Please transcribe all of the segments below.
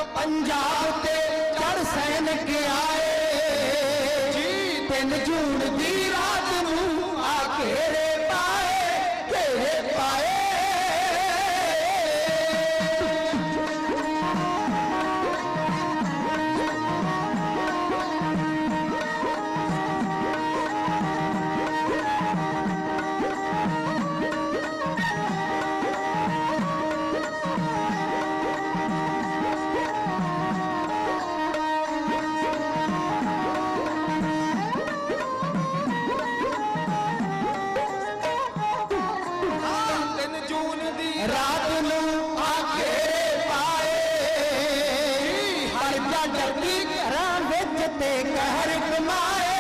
पंजाब ते चढ़ सैनिक आए जी 3 जून दी रात नूं आ घेरे पाए रात नूं आके पाए हर जगती घरां विच ते कहर कमाए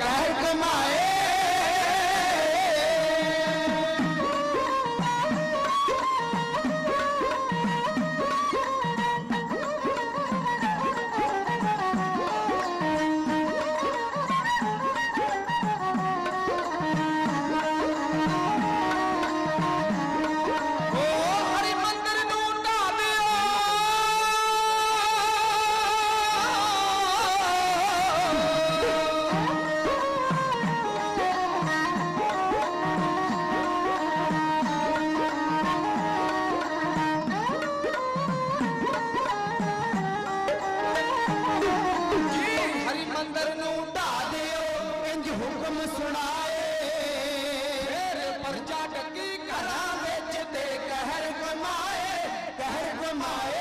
हुक्म सुनाए फिर प्रजा टकी घरां विच ते कहर कमाए